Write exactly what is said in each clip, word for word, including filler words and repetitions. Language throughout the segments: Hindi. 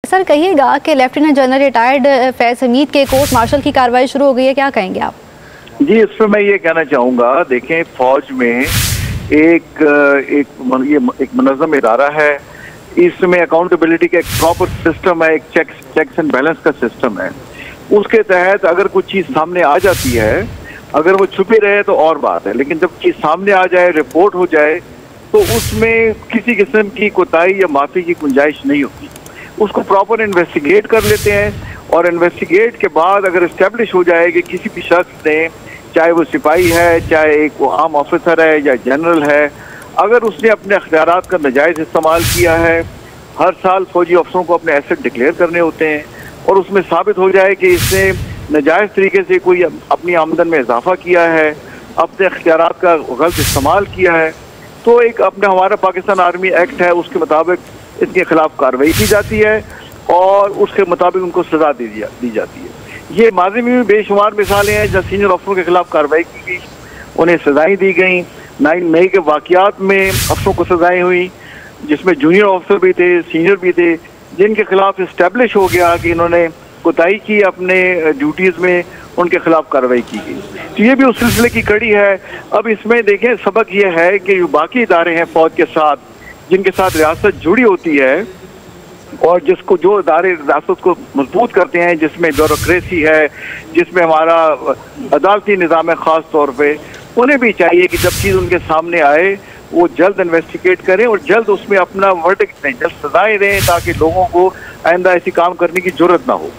सर कहिएगा कि lieutenant general retired Faiz Hameed के कोर्ट मार्शल की कार्रवाई शुरू हो गई है, क्या कहेंगे आप? जी, इसमें मैं ये कहना चाहूँगा, देखें फौज में एक एक ये एक मुनज़्ज़म इदारा है, इसमें अकाउंटेबिलिटी का एक प्रॉपर सिस्टम है, एक चेक्स चेक्स एंड बैलेंस का सिस्टम है। उसके तहत अगर कुछ चीज़ सामने आ जाती है, अगर वो छुपी रहे तो और बात है, लेकिन जब चीज़ सामने आ जाए, रिपोर्ट हो जाए, तो उसमें किसी किस्म की कोताही या माफ़ी की गुंजाइश नहीं होती। उसको प्रॉपर इन्वेस्टिगेट कर लेते हैं और इन्वेस्टिगेट के बाद अगर इस्टेब्लिश हो जाए कि किसी भी शख्स ने, चाहे वो सिपाही है, चाहे एक वो आम ऑफिसर है या जनरल है, अगर उसने अपने अख्तियारात का नाजायज़ इस्तेमाल किया है, हर साल फौजी अफसरों को अपने एसेट डिक्लेयर करने होते हैं, और उसमें साबित हो जाए कि इसने नाजायज़ तरीके से कोई अपनी आमदन में इजाफा किया है, अपने अख्तियारात का गलत इस्तेमाल किया है, तो एक अपना हमारा पाकिस्तान आर्मी एक्ट है, उसके मुताबिक इसके खिलाफ कार्रवाई की जाती है और उसके मुताबिक उनको सजा दी दी जाती है। ये माजी में भी बेशुमार मिसालें हैं जहाँ सीनियर अफसरों के खिलाफ कार्रवाई की गई, उन्हें सजाएं दी गई। नाइन मई के वाक़यात में अफसरों को सजाएं हुई, जिसमें जूनियर ऑफिसर भी थे, सीनियर भी थे, जिनके खिलाफ इस्टेब्लिश हो गया कि इन्होंने कोताही की अपने ड्यूटीज़ में, उनके खिलाफ कार्रवाई की गई। तो ये भी उस सिलसिले की कड़ी है। अब इसमें देखें, सबक ये है कि बाकी इदारे हैं फौज के साथ, जिनके साथ रियासत जुड़ी होती है और जिसको जो इदारे रियासत को मजबूत करते हैं, जिसमें ब्यूरोक्रेसी है, जिसमें हमारा अदालती निज़ाम है ख़ास तौर पे, उन्हें भी चाहिए कि जब चीज़ उनके सामने आए वो जल्द इन्वेस्टिगेट करें और जल्द उसमें अपना वर्डिक्ट दें, जल्द सजाएं दें, ताकि लोगों को आइंदा ऐसी काम करने की जरूरत ना हो।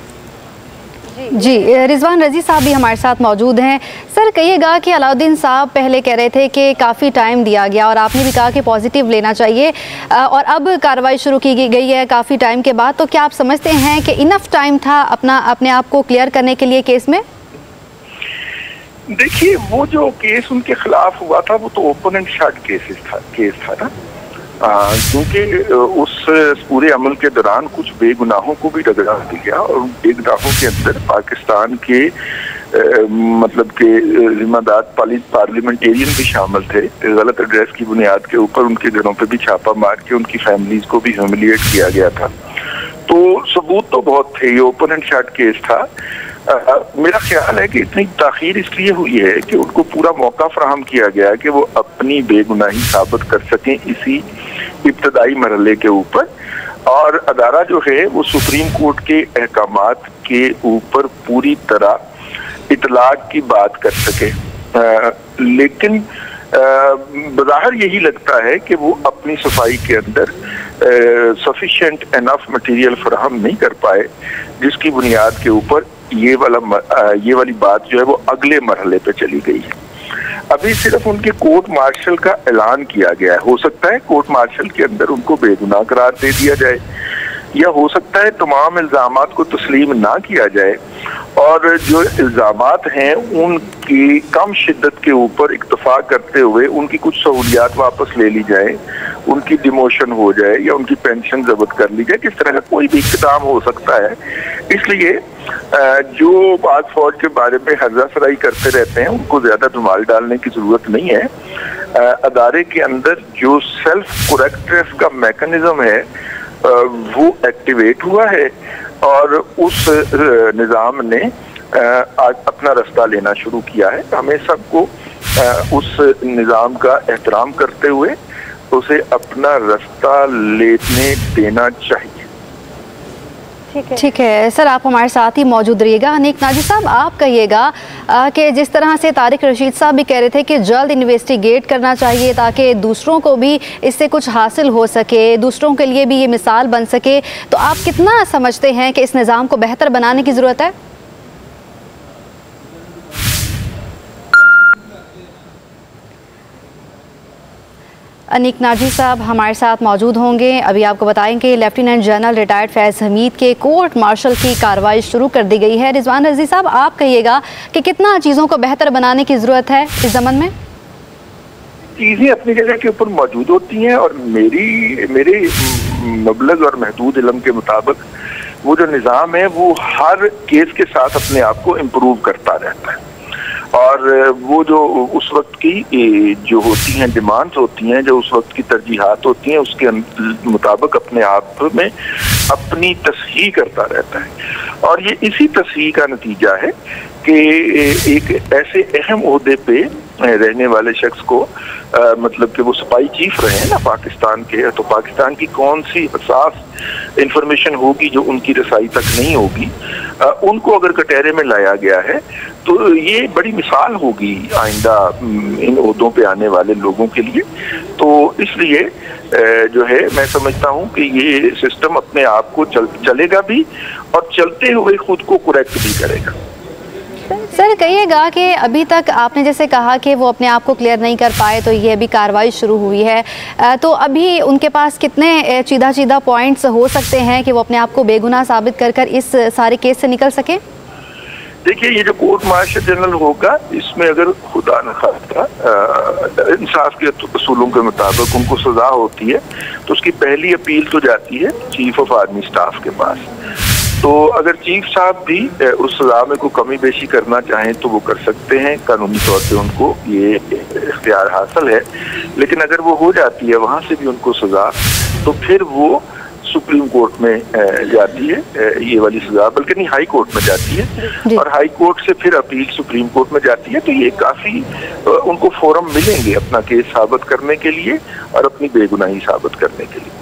जी, रिजवान रजी साहब भी हमारे साथ मौजूद हैं। सर कहिएगा कि अलाउद्दीन साहब पहले कह रहे थे कि काफ़ी टाइम दिया गया और आपने भी कहा कि पॉजिटिव लेना चाहिए, और अब कार्रवाई शुरू की गई है काफ़ी टाइम के बाद, तो क्या आप समझते हैं कि इनफ टाइम था अपना अपने आप को क्लियर करने के लिए केस में? देखिए, वो जो केस उनके खिलाफ हुआ था वो तो ओपन एंड शट केसेस था केस था ना, क्योंकि उस पूरे अमल के दौरान कुछ बेगुनाहों को भी रगड़ा दिया और बेगुनाहों के अंदर पाकिस्तान के आ, मतलब के जिम्मेदार पार्लियामेंटेरियन भी शामिल थे। गलत एड्रेस की बुनियाद के ऊपर उनके घरों पे भी छापा मार के उनकी फैमिलीज को भी ह्यूमिलिएट किया गया था। तो सबूत तो बहुत थे, ये ओपन एंड शट केस था। आ, मेरा ख्याल है कि इतनी ताखीर इसलिए हुई है कि उनको पूरा मौका फराहम किया गया कि वो अपनी बेगुनाही साबित कर सकें इसी इब्तदाई मरहले के ऊपर, और अदारा जो है वो सुप्रीम कोर्ट के अहकामात के ऊपर पूरी तरह इतलाक की बात कर सके। आ, लेकिन बज़ाहिर यही लगता है कि वो अपनी सफाई के अंदर सफिशिएंट एनफ मटेरियल फराहम नहीं कर पाए, जिसकी बुनियाद के ऊपर ये वाला ये वाली बात जो है वो अगले मरहले पे चली गई है। अभी सिर्फ उनके कोर्ट मार्शल का ऐलान किया गया है। हो सकता है कोर्ट मार्शल के अंदर उनको बेगुनाह करार दे दिया जाए, या हो सकता है तमाम इल्जामात को तस्लीम ना किया जाए और जो इल्जामात हैं उनकी कम शिद्दत के ऊपर इक्तफा करते हुए उनकी कुछ सहूलियात वापस ले ली जाए, उनकी डिमोशन हो जाए या उनकी पेंशन जब्त कर ली जाए। किस तरह का कोई भी इक़दाम हो सकता है। इसलिए जो बात फौज के बारे में हर्जा सराई करते रहते हैं उनको ज्यादा धुमाल डालने की जरूरत नहीं है। अदारे के अंदर जो सेल्फ करेक्टनेस का मैकेनिज्म है वो एक्टिवेट हुआ है और उस निज़ाम ने आज अपना रास्ता लेना शुरू किया है। हमें सबको उस निज़ाम का एहतराम करते हुए उसे अपना रास्ता लेने देना चाहिए। ठीक है ठीक है सर, आप हमारे साथ ही मौजूद रहिएगा। अनीक नाजी साहब, आप कहिएगा कि जिस तरह से तारिक रशीद साहब भी कह रहे थे कि जल्द इन्वेस्टिगेट करना चाहिए ताकि दूसरों को भी इससे कुछ हासिल हो सके, दूसरों के लिए भी ये मिसाल बन सके, तो आप कितना समझते हैं कि इस निज़ाम को बेहतर बनाने की ज़रूरत है? अनीक नाजी साहब हमारे साथ मौजूद होंगे। अभी आपको बताएंगे lieutenant general retired Faiz Hameed के कोर्ट मार्शल की कार्रवाई शुरू कर दी गई है। रिजवान रजी साहब, आप कहिएगा कि कितना चीज़ों को बेहतर बनाने की ज़रूरत है इस ज़मन में? चीज़ें अपनी जगह के ऊपर मौजूद होती हैं और मेरी मेरे मबलग और महदूद इल्म के मुताबिक वो जो निज़ाम है वो हर केस के साथ अपने आप को इम्प्रूव करता रहता है और वो जो उस वक्त की जो होती हैं डिमांड्स होती हैं, जो उस वक्त की तरजीहात होती हैं, उसके मुताबिक अपने आप में अपनी तस्हीह करता रहता है। और ये इसी तस्हीह का नतीजा है कि एक ऐसे अहम ओहदे पे रहने वाले शख्स को आ, मतलब कि वो सिपाही चीफ रहे हैं ना पाकिस्तान के, तो पाकिस्तान की कौन सी हसास इंफॉर्मेशन होगी जो उनकी रसाई तक नहीं होगी, आ, उनको अगर कटहरे में लाया गया है तो ये बड़ी मिसाल होगी आइंदा इन ओहदों पे आने वाले लोगों के लिए। तो इसलिए जो है मैं समझता हूँ कि ये सिस्टम अपने आप को चल, चलेगा भी और चलते हुए खुद को करेक्ट भी करेगा। सर कहिएगा कि अभी तक आपने जैसे कहा कि वो अपने आप को क्लियर नहीं कर पाए, तो ये अभी कार्रवाई शुरू हुई है, तो अभी उनके पास कितने चीदा चीदा पॉइंट्स हो सकते हैं कि वो अपने आप को बेगुनाह साबित कर कर इस सारे केस से निकल सके? देखिए, ये जो कोर्ट मार्शल जनरल होगा, इसमें अगर खुदा न खास्ता इंसाफ के असूलों के मुताबिक उनको सजा होती है तो उसकी पहली अपील तो जाती है चीफ ऑफ आर्मी स्टाफ के पास। तो अगर चीफ साहब भी उस सजा में कोई कमी बेशी करना चाहें तो वो कर सकते हैं, कानूनी तौर पे उनको ये इख्तियार हासिल है। लेकिन अगर वो हो जाती है वहाँ से भी उनको सजा, तो फिर वो सुप्रीम कोर्ट में जाती है ये वाली सजा, बल्कि नहीं हाई कोर्ट में जाती है, और हाई कोर्ट से फिर अपील सुप्रीम कोर्ट में जाती है। तो ये काफी उनको फोरम मिलेंगे अपना केस साबित करने के लिए और अपनी बेगुनाही साबित करने के लिए।